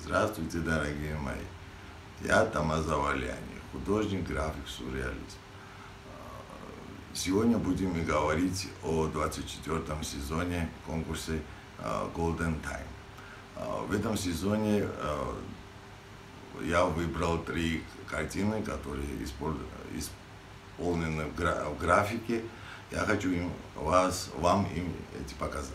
Здравствуйте, дорогие мои. Я Тамаза Валяни, художник, график, сюрреалист. Сегодня будем говорить о 24-м сезоне конкурса Golden Time. В этом сезоне я выбрал 3 картины, которые исполнены в графике. Я хочу вам эти показать.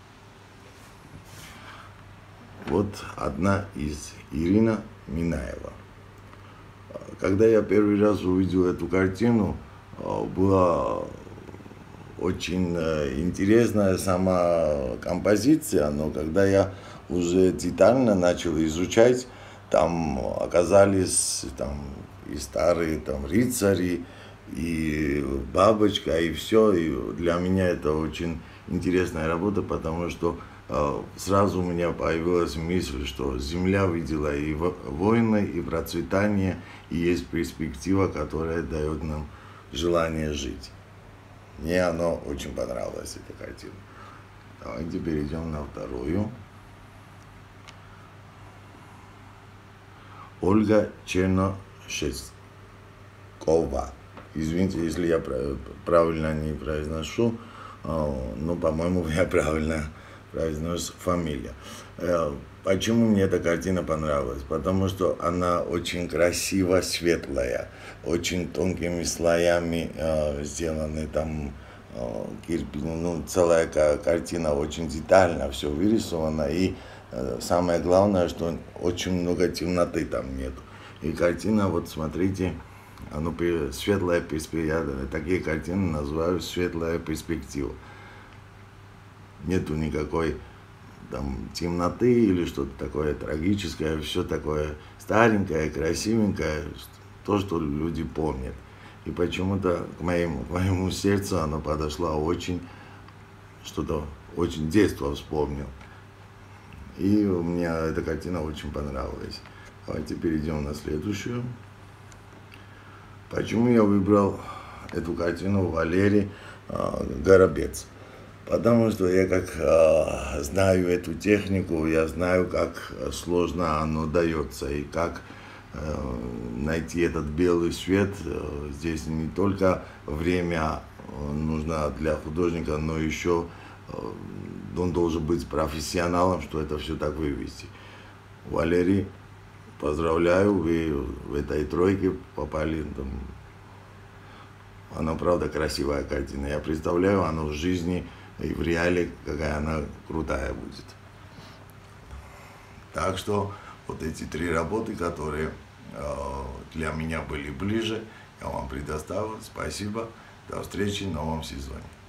Вот одна из Ирина Минаева. Когда я первый раз увидел эту картину, была очень интересная сама композиция, но когда я уже детально начал изучать, там оказались и старые рыцари, и бабочка, и все. И для меня это очень интересная работа, потому что сразу у меня появилась мысль, что Земля видела и войны, и процветание, и есть перспектива, которая дает нам желание жить. Мне оно очень понравилось, эта картина. Давайте перейдем на вторую. Ольга Черношевскова. Извините, если я правильно не произношу, но, по-моему, я правильно произношу фамилия. Почему мне эта картина понравилась? Потому что она очень красиво светлая, очень тонкими слоями сделаны там кирпич, целая картина очень детально, все вырисовано, и самое главное, что очень много темноты там нету. И картина, вот смотрите, светлая перспектива. Такие картины называю светлая перспектива. Нету никакой темноты или что-то такое трагическое, все такое старенькое, красивенькое, то, что люди помнят. И почему-то к моему сердцу она подошла очень, что-то очень детство вспомнил. И мне эта картина очень понравилась. Давайте перейдем на следующую. Почему я выбрал эту картину Валерий Горобец? Потому что я знаю эту технику, я знаю, как сложно оно дается, и как найти этот белый свет. Здесь не только время нужно для художника, но еще он должен быть профессионалом, что это все так вывести. Валерий, поздравляю, вы в этой тройке попали. Она правда красивая картина. Я представляю, она в жизни и в реале, какая она крутая будет. Так что вот эти 3 работы, которые для меня были ближе, я вам предоставил. Спасибо. До встречи в новом сезоне.